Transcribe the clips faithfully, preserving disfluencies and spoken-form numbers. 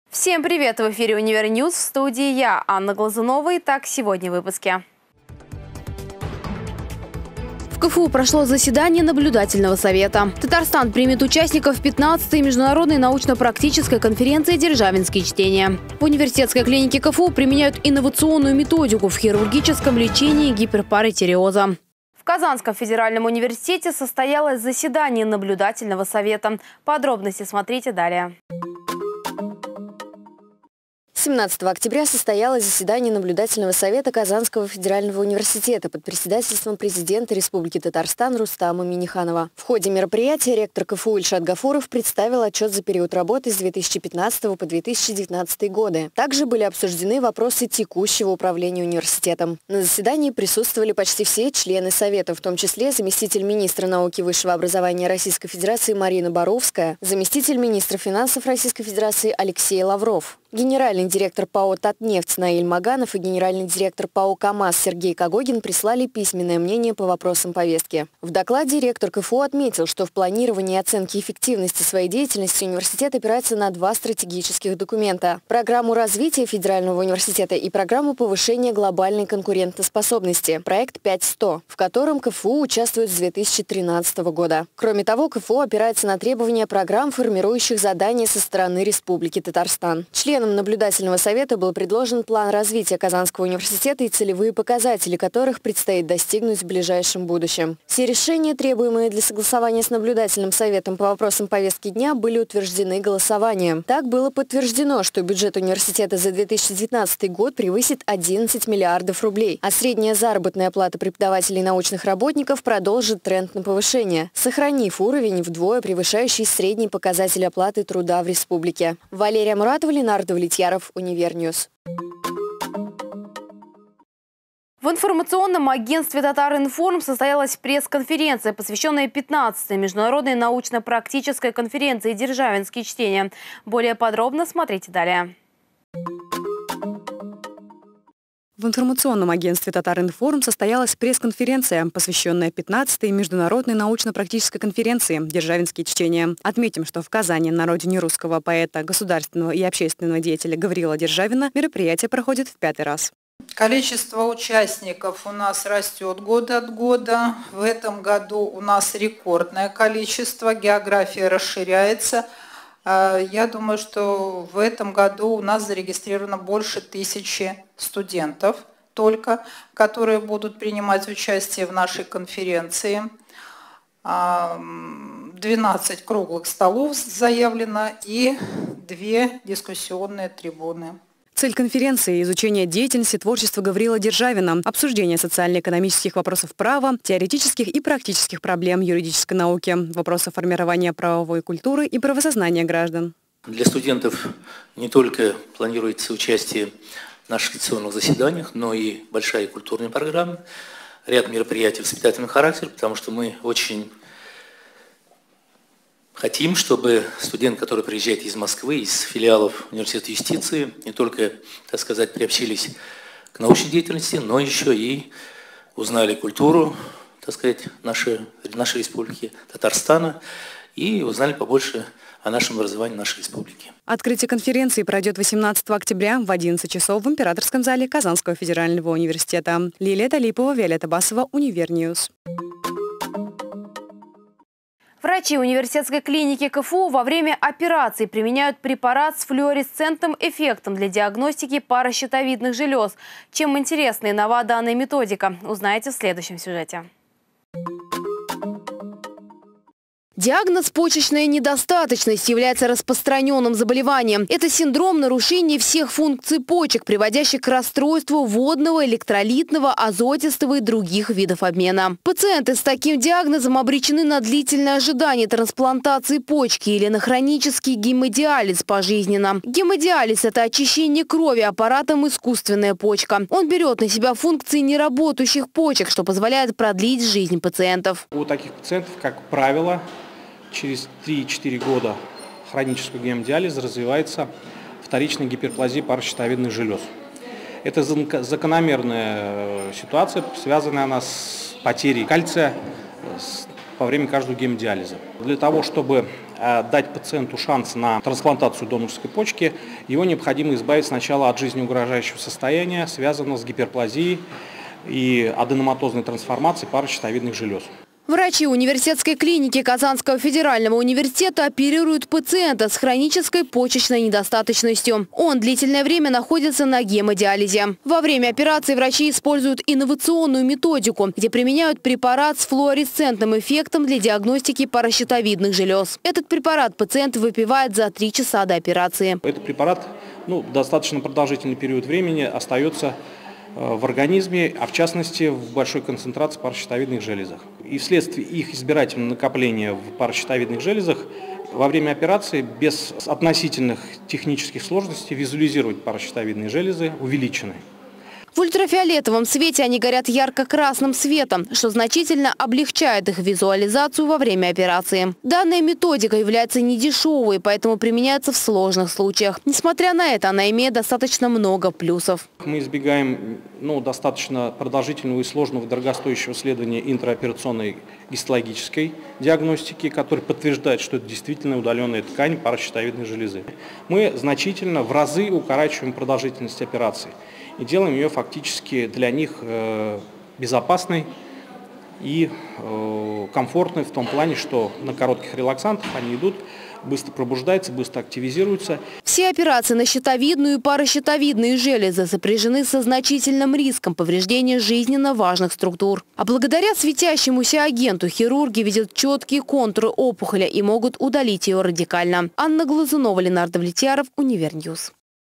Всем привет! В эфире Универньюз, в студии я, Анна Глазунова. Итак, сегодня в выпуске. В КФУ прошло заседание наблюдательного совета. Татарстан примет участников пятнадцатой международной научно-практической конференции «Державинские чтения». В университетской клинике КФУ применяют инновационную методику в хирургическом лечении гиперпаратиреоза. В Казанском федеральном университете состоялось заседание наблюдательного совета. Подробности смотрите далее. семнадцатого октября состоялось заседание наблюдательного совета Казанского федерального университета под председательством президента Республики Татарстан Рустама Минниханова. В ходе мероприятия ректор КФУ Ильшат Гафуров представил отчет за период работы с две тысячи пятнадцатого по две тысячи девятнадцатый годы. Также были обсуждены вопросы текущего управления университетом. На заседании присутствовали почти все члены совета, в том числе заместитель министра науки и высшего образования Российской Федерации Марина Боровская, заместитель министра финансов Российской Федерации Алексей Лавров, генеральный директор ПАО «Татнефть» Наиль Маганов и генеральный директор ПАО «КамАЗ» Сергей Когогин прислали письменное мнение по вопросам повестки. В докладе ректор КФУ отметил, что в планировании и оценке эффективности своей деятельности университет опирается на два стратегических документа – программу развития федерального университета и программу повышения глобальной конкурентоспособности, проект пять сто, в котором КФУ участвует с две тысячи тринадцатого года. Кроме того, КФУ опирается на требования программ, формирующих задания со стороны Республики Татарстан. Членам наблюдательного совета был предложен план развития Казанского университета и целевые показатели, которых предстоит достигнуть в ближайшем будущем. Все решения, требуемые для согласования с наблюдательным советом по вопросам повестки дня, были утверждены голосованием. Так было подтверждено, что бюджет университета за две тысячи девятнадцатый год превысит одиннадцать миллиардов рублей, а средняя заработная плата преподавателей и научных работников продолжит тренд на повышение, сохранив уровень вдвое превышающий средний показатель оплаты труда в республике. Валерия Муратова, Ленардо Влетьяров, Универньюз. В информационном агентстве «Татар-Информ» состоялась пресс-конференция, посвященная пятнадцатой международной научно-практической конференции «Державинские чтения». Более подробно смотрите далее. В информационном агентстве «Татар-Информ» состоялась пресс-конференция, посвященная пятнадцатой международной научно-практической конференции «Державинские чтения». Отметим, что в Казани на родине русского поэта, государственного и общественного деятеля Гавриила Державина мероприятие проходит в пятый раз. Количество участников у нас растет год от года. В этом году у нас рекордное количество, география расширяется. Я думаю, что в этом году у нас зарегистрировано больше тысячи студентов только, которые будут принимать участие в нашей конференции. двенадцать круглых столов заявлено и две дискуссионные трибуны. Цель конференции – изучение деятельности творчества Гавриила Державина, обсуждение социально-экономических вопросов права, теоретических и практических проблем юридической науки, вопросов формирования правовой культуры и правосознания граждан. Для студентов не только планируется участие в наших лекционных заседаниях, но и большая культурная программа, ряд мероприятий воспитательного характера, потому что мы очень хотим, чтобы студенты, которые приезжают из Москвы, из филиалов Университета юстиции, не только, так сказать, приобщились к научной деятельности, но еще и узнали культуру, так сказать, нашей, нашей республики, Татарстана, и узнали побольше о нашем образовании нашей республики. Открытие конференции пройдет восемнадцатого октября в одиннадцать часов в Императорском зале Казанского федерального университета. Лилия Талипова, Виолетта Басова, Универньюз. Врачи университетской клиники КФУ во время операции применяют препарат с флуоресцентным эффектом для диагностики паращитовидных желез. Чем интересна и нова данная методика, узнаете в следующем сюжете. Диагноз «почечная недостаточность» является распространенным заболеванием. Это синдром нарушения всех функций почек, приводящий к расстройству водного, электролитного, азотистого и других видов обмена. Пациенты с таким диагнозом обречены на длительное ожидание трансплантации почки или на хронический гемодиализ пожизненно. Гемодиализ – это очищение крови аппаратом искусственная почка. Он берет на себя функции неработающих почек, что позволяет продлить жизнь пациентов. У таких пациентов, как правило, через три-четыре года хронического гемодиализа развивается вторичная гиперплазия паращитовидных желез. Это закономерная ситуация, связанная она с потерей кальция во время каждого гемодиализа. Для того, чтобы дать пациенту шанс на трансплантацию донорской почки, его необходимо избавить сначала от жизнеугрожающего состояния, связанного с гиперплазией и аденоматозной трансформацией паращитовидных желез. Врачи университетской клиники Казанского федерального университета оперируют пациента с хронической почечной недостаточностью. Он длительное время находится на гемодиализе. Во время операции врачи используют инновационную методику, где применяют препарат с флуоресцентным эффектом для диагностики паращитовидных желез. Этот препарат пациент выпивает за три часа до операции. Этот препарат ну, достаточно продолжительный период времени остается в организме, а в частности в большой концентрации в паращитовидных железах. И вследствие их избирательного накопления в паращитовидных железах во время операции без относительных технических сложностей визуализировать паращитовидные железы увеличены. В ультрафиолетовом свете они горят ярко-красным светом, что значительно облегчает их визуализацию во время операции. Данная методика является недешевой, поэтому применяется в сложных случаях. Несмотря на это, она имеет достаточно много плюсов. Мы избегаем ну, достаточно продолжительного и сложного дорогостоящего исследования интраоперационной гистологической диагностики, которая подтверждает, что это действительно удаленная ткань паращитовидной железы. Мы значительно в разы укорачиваем продолжительность операции и делаем ее фактически для них э, безопасной и э, комфортной в том плане, что на коротких релаксантах они идут, быстро пробуждаются, быстро активизируются. Все операции на щитовидную и паращитовидные железы сопряжены со значительным риском повреждения жизненно важных структур. А благодаря светящемуся агенту хирурги видят четкие контуры опухоли и могут удалить ее радикально. Анна Глазунова, Ленардо Влетьяров, Универньюз.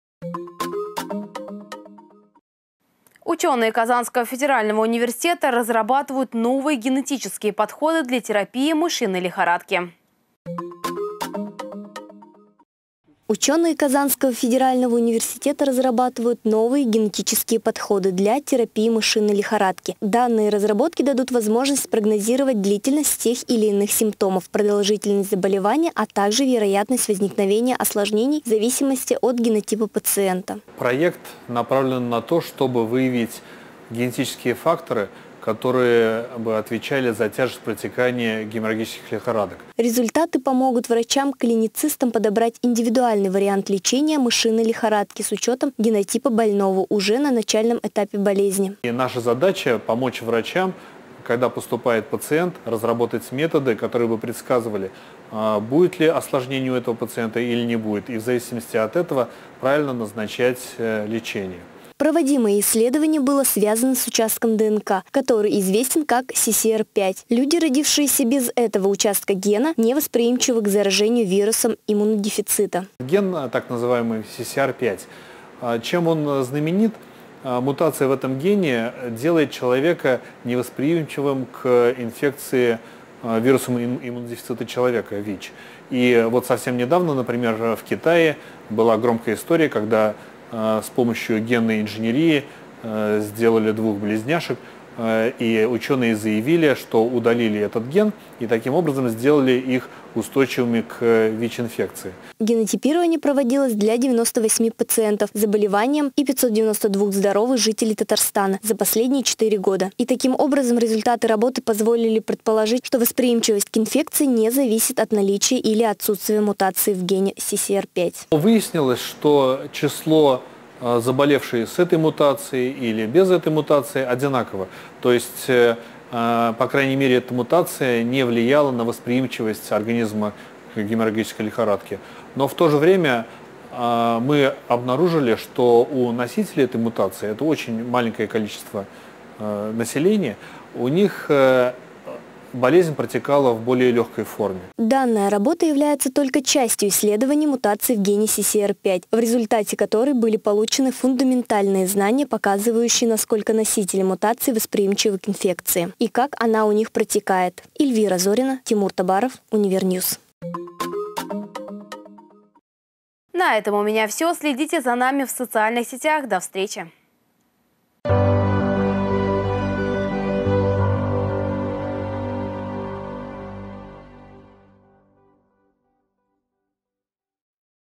Ученые Казанского федерального университета разрабатывают новые генетические подходы для терапии мышиной лихорадки. Ученые Казанского федерального университета разрабатывают новые генетические подходы для терапии мышиной лихорадки. Данные разработки дадут возможность прогнозировать длительность тех или иных симптомов, продолжительность заболевания, а также вероятность возникновения осложнений в зависимости от генотипа пациента. Проект направлен на то, чтобы выявить генетические факторы, которые бы отвечали за тяжесть протекания геморрагических лихорадок. Результаты помогут врачам-клиницистам подобрать индивидуальный вариант лечения мышиной лихорадки с учетом генотипа больного уже на начальном этапе болезни. И наша задача – помочь врачам, когда поступает пациент, разработать методы, которые бы предсказывали, будет ли осложнение у этого пациента или не будет, и в зависимости от этого правильно назначать лечение. Проводимое исследование было связано с участком ДНК, который известен как си си эр пять. Люди, родившиеся без этого участка гена, не восприимчивы к заражению вирусом иммунодефицита. Ген, так называемый си си эр пять, чем он знаменит? Мутация в этом гене делает человека невосприимчивым к инфекции вирусом иммунодефицита человека, ВИЧ. И вот совсем недавно, например, в Китае была громкая история, когда с помощью генной инженерии сделали двух близняшек, и ученые заявили, что удалили этот ген и таким образом сделали их устойчивыми к ВИЧ-инфекции. Генотипирование проводилось для девяноста восьми пациентов с заболеванием и пятисот девяноста двух здоровых жителей Татарстана за последние четыре года. И таким образом результаты работы позволили предположить, что восприимчивость к инфекции не зависит от наличия или отсутствия мутации в гене си си эр пять. Выяснилось, что число заболевшие с этой мутацией или без этой мутации одинаково. То есть, по крайней мере, эта мутация не влияла на восприимчивость организма к геморрагической лихорадке. Но в то же время мы обнаружили, что у носителей этой мутации, это очень маленькое количество населения, у них болезнь протекала в более легкой форме. Данная работа является только частью исследований мутаций в гене си си эр пять, в результате которой были получены фундаментальные знания, показывающие, насколько носители мутации восприимчивы к инфекции и как она у них протекает. Эльвира Зорина, Тимур Табаров, Универньюз. На этом у меня все. Следите за нами в социальных сетях. До встречи.